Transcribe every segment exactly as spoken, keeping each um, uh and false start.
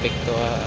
epekto ah.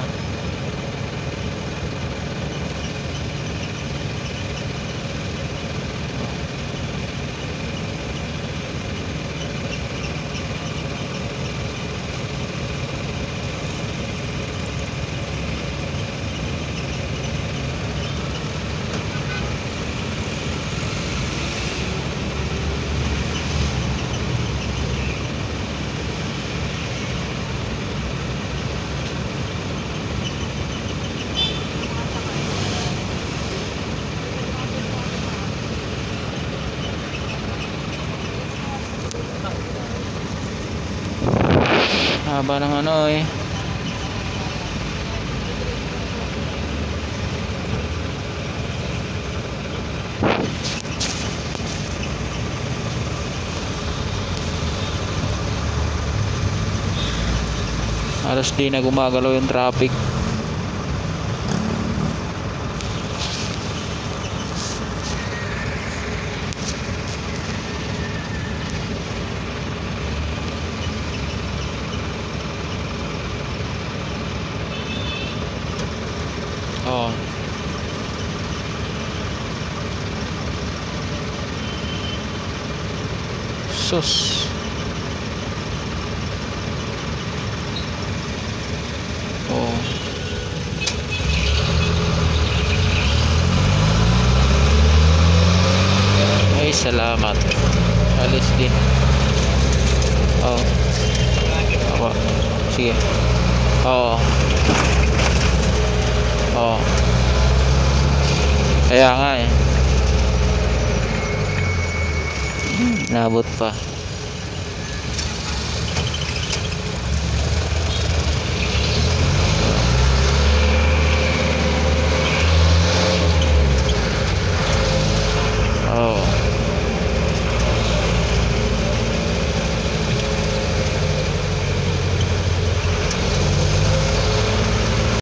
Haba ng ano eh. Halos di na gumagalaw yung traffic. Oh. Sus. Oh. Ay, salamat. Alis din. Oh. Ako. Sige. Oo. Oh. Kaya nga eh. Nabot pa.